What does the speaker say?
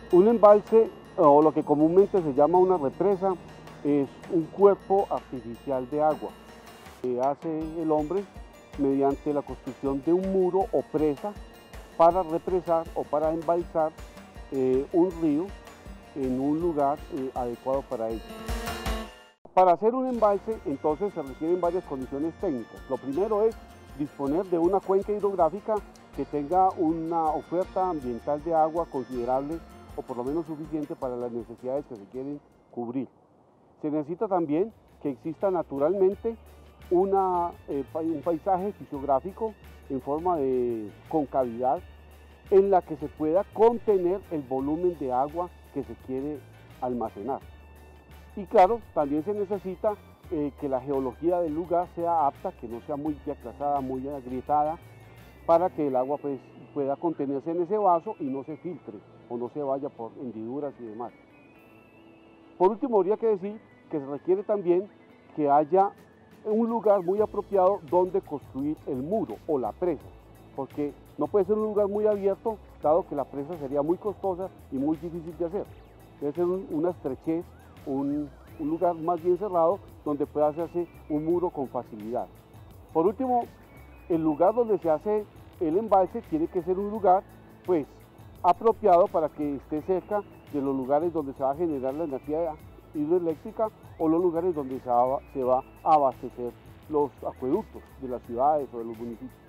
Un embalse, o lo que comúnmente se llama una represa, es un cuerpo artificial de agua que hace el hombre mediante la construcción de un muro o presa para represar o para embalsar un río en un lugar adecuado para ello. Para hacer un embalse, entonces, se requieren varias condiciones técnicas. Lo primero es disponer de una cuenca hidrográfica que tenga una oferta ambiental de agua considerable o por lo menos suficiente para las necesidades que se quieren cubrir. Se necesita también que exista naturalmente un paisaje fisiográfico en forma de concavidad en la que se pueda contener el volumen de agua que se quiere almacenar. Y claro, también se necesita que la geología del lugar sea apta, que no sea muy aclasada, muy agrietada, para que el agua pues, pueda contenerse en ese vaso y no se filtre o no se vaya por hendiduras y demás. Por último, habría que decir que se requiere también que haya un lugar muy apropiado donde construir el muro o la presa, porque no puede ser un lugar muy abierto, dado que la presa sería muy costosa y muy difícil de hacer. Debe ser una estrechez, un lugar más bien cerrado donde pueda hacerse un muro con facilidad. Por último, el lugar donde se hace el embalse tiene que ser un lugar pues apropiado para que esté cerca de los lugares donde se va a generar la energía hidroeléctrica o los lugares donde se va a abastecer los acueductos de las ciudades o de los municipios.